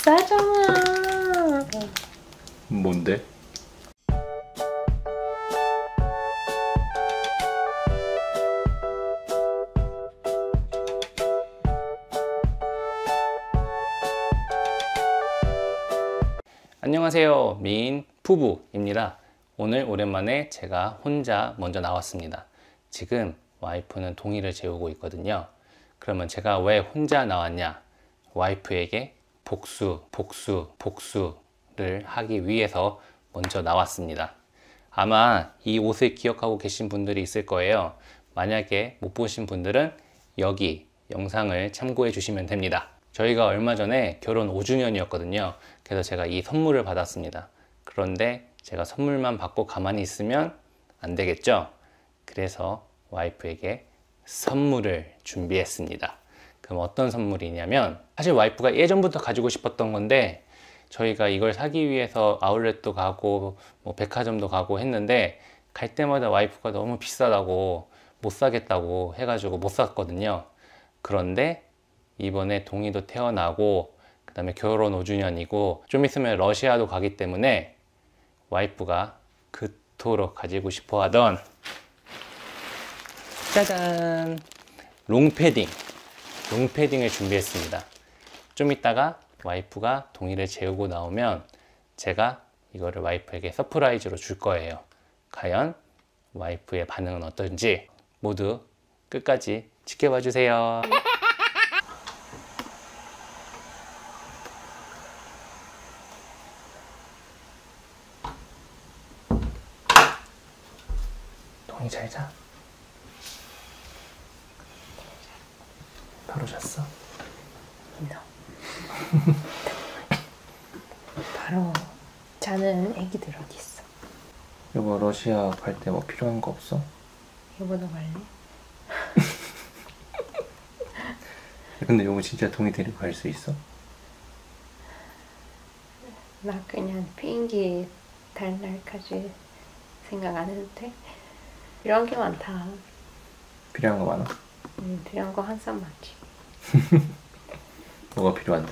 비싸잖아. 뭔데? 안녕하세요, 미인 부부입니다. 오늘 오랜만에 제가 혼자 먼저 나왔습니다. 지금 와이프는 동의를 재우고 있거든요. 그러면 제가 왜 혼자 나왔냐? 와이프에게 복수를 하기 위해서 먼저 나왔습니다. 아마 이 옷을 기억하고 계신 분들이 있을 거예요. 만약에 못 보신 분들은 여기 영상을 참고해 주시면 됩니다. 저희가 얼마 전에 결혼 5주년이었거든요. 그래서 제가 이 선물을 받았습니다. 그런데 제가 선물만 받고 가만히 있으면 안 되겠죠? 그래서 와이프에게 선물을 준비했습니다. 그럼 어떤 선물이냐면, 사실 와이프가 예전부터 가지고 싶었던 건데 저희가 이걸 사기 위해서 아울렛도 가고 백화점도 가고 했는데 갈 때마다 와이프가 너무 비싸다고 못 사겠다고 해가지고 못 샀거든요. 그런데 이번에 동이도 태어나고 그 다음에 결혼 5주년이고 좀 있으면 러시아도 가기 때문에 와이프가 그토록 가지고 싶어 하던 짜잔! 롱패딩을 준비했습니다. 좀 이따가 와이프가 동이를 재우고 나오면 제가 이거를 와이프에게 서프라이즈로 줄 거예요. 과연 와이프의 반응은 어떤지 모두 끝까지 지켜봐 주세요. 동이 잘 자. 바로 잤어? 바로 자는 애기들 어디 있어? 여보, 러시아 갈 때 뭐 필요한 거 없어? 여보도 갈래? 근데 여보 진짜 동이 데리고 갈 수 있어? 나 그냥 비행기 탈 날까지 생각 안 해도 돼? 필요한 게 많다. 필요한 거 많아? 필요한 거 항상 많지. 뭐가 필요한데?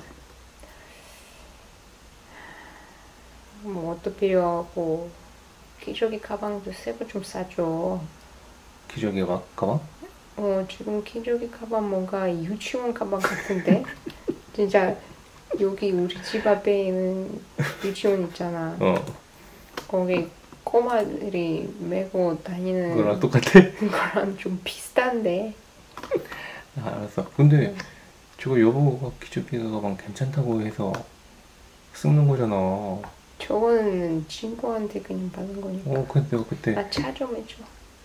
뭐 옷도 필요하고 기저귀 가방도 새 거 좀 싸줘. 기저귀 가방? 지금 기저귀 가방 뭔가 유치원 가방 같은데? 진짜 여기 우리 집 앞에 있는 유치원 있잖아. 거기 꼬마들이 메고 다니는 그거랑 똑같아? 그거랑 좀 비슷한데. 알았어. 근데 저거 여보가 기저귀 가방 괜찮다고 해서 쓰는 거잖아. 저거는 친구한테 그냥 받은 거니까. 근데 내가 그때 나 차 좀 해줘.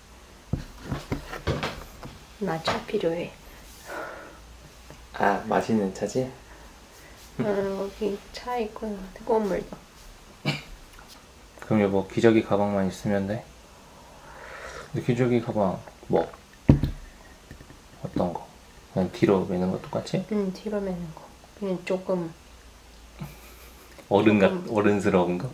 나 차 필요해. 마시는 차지? 여기 차 있고 뜨거운 물도. 그럼 여보 기저귀 가방만 있으면 돼? 근데 기저귀 가방 뭐? 어떤 거? 그냥 뒤로 매는 거 똑같이? 응, 뒤로 매는 거. 그냥 조금 어른스러운 거?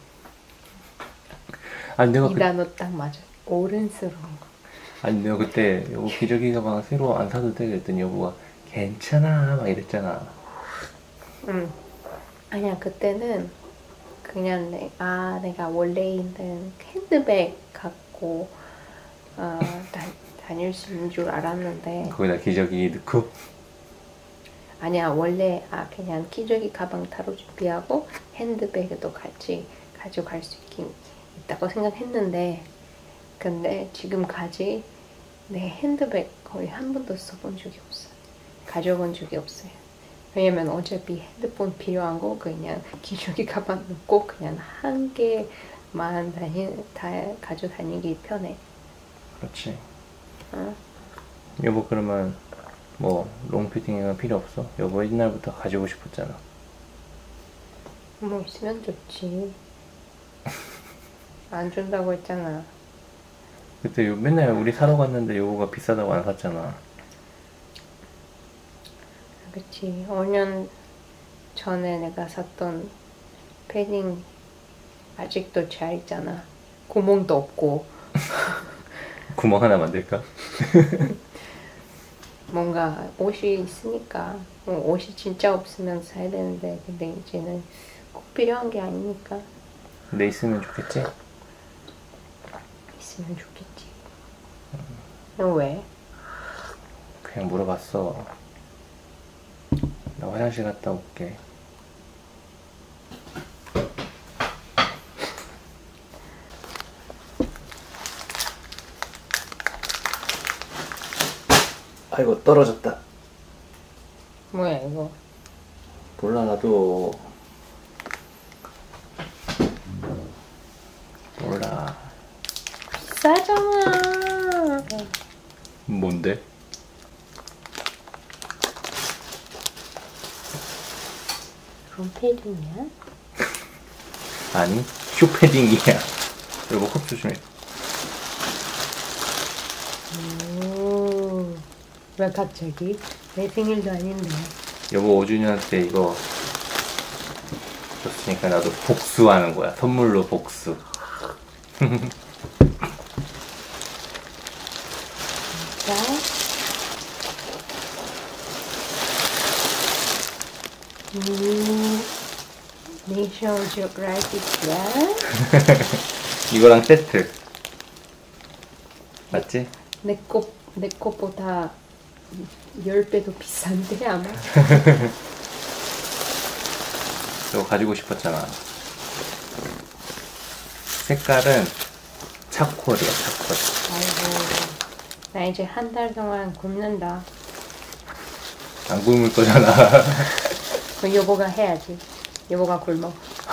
아니 내가 이 단어 딱 맞아. 어른스러운 거. 아니 내가 그때 여보 기저귀 가방 새로 안 사도 돼? 그랬더니 여보가 괜찮아 막 이랬잖아. 응. 아니야, 그때는 그냥 내가 원래 있는 핸드백 갖고 다닐 수 있는 줄 알았는데. 거기다 기저귀 넣고? 아니야, 원래 그냥 기저귀 가방 따로 준비하고 핸드백도 같이 가져갈 수 있다고 생각했는데, 근데 지금까지 내 핸드백 거의 한 번도 써본 적이 없어. 가져본 적이 없어요. 왜냐면 어차피 핸드폰 필요한 거 그냥 기저귀 가방 넣고 그냥 한 개만 가져 다니기 편해. 그렇지. 여보 그러면 뭐 롱피팅은 필요 없어? 여보 옛날부터 가지고 싶었잖아. 뭐 있으면 좋지. 안 준다고 했잖아. 그때 맨날 우리 사러 갔는데 여보가 비싸다고 안 샀잖아. 그치. 5년 전에 내가 샀던 패딩 아직도 잘 있잖아. 구멍도 없고. 구멍 하나 만들까? 뭔가 옷이 있으니까 옷이 진짜 없으면 사야 되는데 근데 이제는 꼭 필요한 게 아니니까 근데 있으면 좋겠지? 있으면 좋겠지. 너 왜? 그냥 물어봤어. 나 화장실 갔다 올게. 아이고 떨어졌다. 뭐야 이거? 몰라 나도. 몰라. 비싸잖아. 뭔데? 그럼 패딩이야? 아니 쇼패딩이야. 여보 컵 조심해. 왜 갑자기? 내 생일도 아닌데. 여보 5주년한테 이거 줬으니까 나도 복수하는 거야. 선물로 복수. 자. National Geographic이야? 이거랑 세트. 맞지? 내 것보다 10배도 비싼데 아마? 이거 가지고 싶었잖아. 색깔은 차콜이야, 차콜. 아이고, 나 이제 한 달 동안 굶는다. 안 굶을 거잖아. 그럼 여보가 해야지. 여보가 굶어.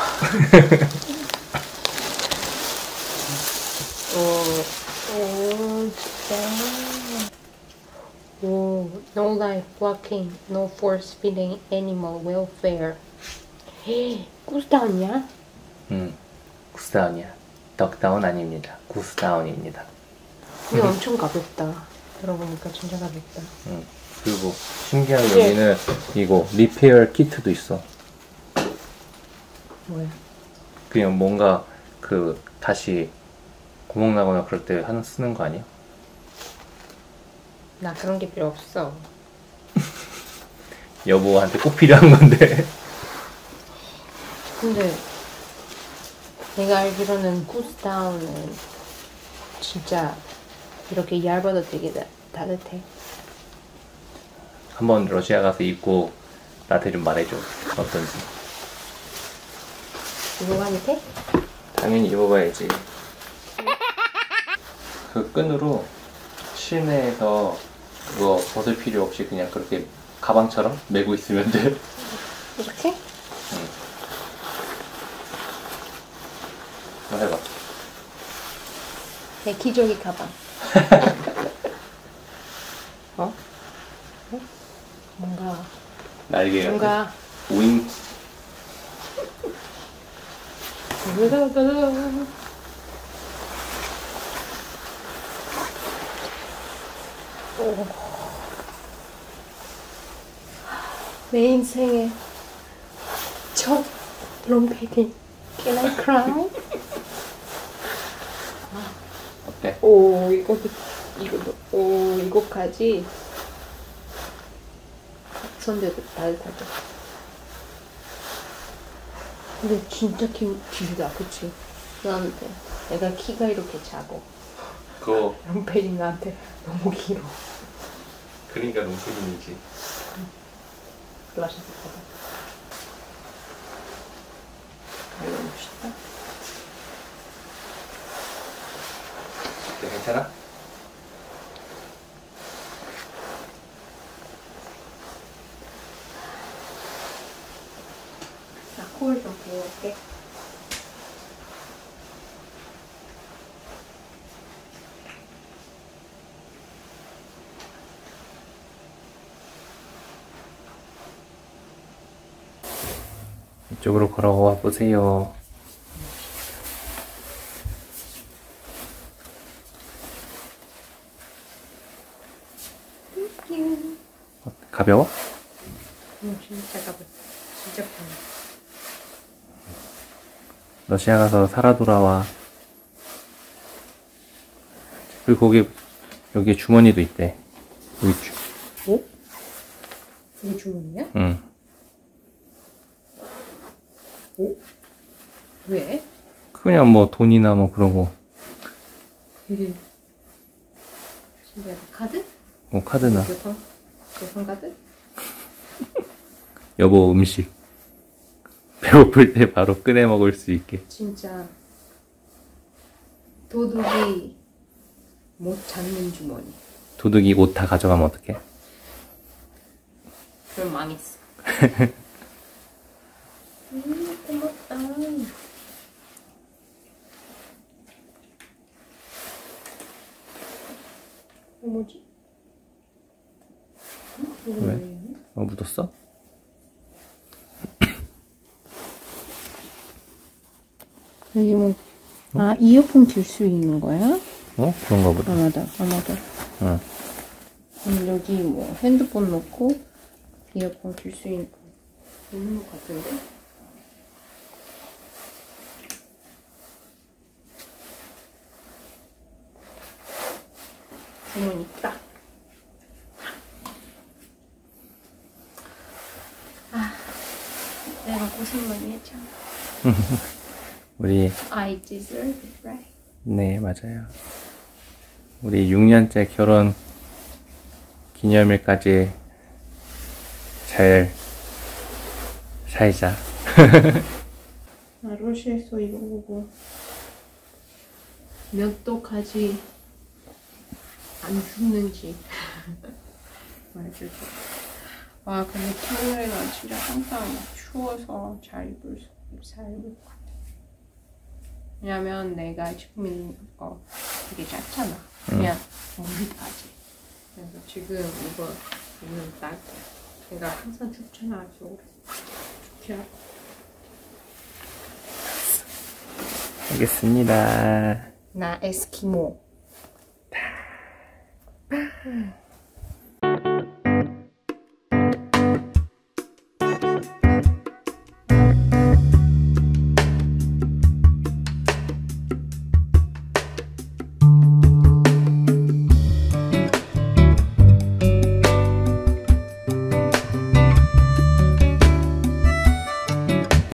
오, 진짜. 오, no life blocking, no force feeding animal welfare. 헤, 구스다운이야? 구스다운이야. 덕다운 아닙니다. 구스다운입니다. 이거 엄청 가볍다. 들어보니까 진짜 가볍다. 그리고 신기한 게 여기는 이거 리페어 키트도 있어. 뭐야? 그냥 뭔가 그 다시 구멍 나거나 그럴 때 하나 쓰는 거 아니야? 나 그런 게 필요 없어. 여보한테 꼭 필요한 건데. 근데 내가 알기로는 구스다운은 진짜 이렇게 얇아도 되게 따뜻해. 한번 러시아 가서 입고 나한테 좀 말해줘. 어떤지. 입어봐도 돼? 당연히 입어봐야지. 그 끈으로 실내에서 그거 벗을 필요 없이 그냥 그렇게 가방처럼 메고 있으면 돼. 이렇게? 응. 한번 해봐. 내 기저귀 가방. 어? 응? 뭔가 날개가 뭔가 윙. 오. 내 인생의 첫 롱패딩. Can I cry? 어때? 오, 이거까지 손대도 따뜻하죠. 근데 진짜 길다, 그치? 나한테 내가 키가 이렇게 작고 그거 롱패딩 나한테 너무 길어. 그러니까 농수빈이지. 라셔서 봐봐. 이거 멋있다. 네, 괜찮아? 나 코를 좀 비울게. 이쪽으로 걸어와 보세요. 가벼워? 진짜 가볍다. 진짜 편해. 러시아 가서 살아 돌아와. 그리고 거기 여기에 주머니도 있대. 여기 어? 이게 주문이야? 응. 오? 왜? 그냥 뭐 돈이나 뭐 그런 거. 이게 신기하다. 카드? 카드나. 교통카드? 여보 음식. 배고플 때 바로 꺼내 먹을 수 있게. 진짜 도둑이 못 찾는 주머니. 도둑이 옷 다 가져가면 어떡해? 그럼 망했어. 고맙다. 뭐지? 왜? 묻었어? 여기 뭐, 이어폰 낄 수 있는 거야? 그런가 보다. 아마도. 응. 여기 뭐, 핸드폰 넣고, 이어폰 낄 수 있는 것 같은데? 주문 있다. 내가 고생 많이 했잖아. 우리 I deserve it, right? 네 맞아요. 우리 6년째 결혼 기념일까지 잘 살자. 러시아에서 이거 보고 몇 도까지 안 죽는지 말해줘. 와 근데 겨울에는 진짜 항상 추워서 잘 입을 것 같아. 왜냐면 내가 지금 입는 거 되게 짧잖아. 그냥 머리까지. 그래서 지금 이거 입는 딱 내가 항상 춥잖아. 겨울에 좋게 하고. 알겠습니다. 나 에스키모.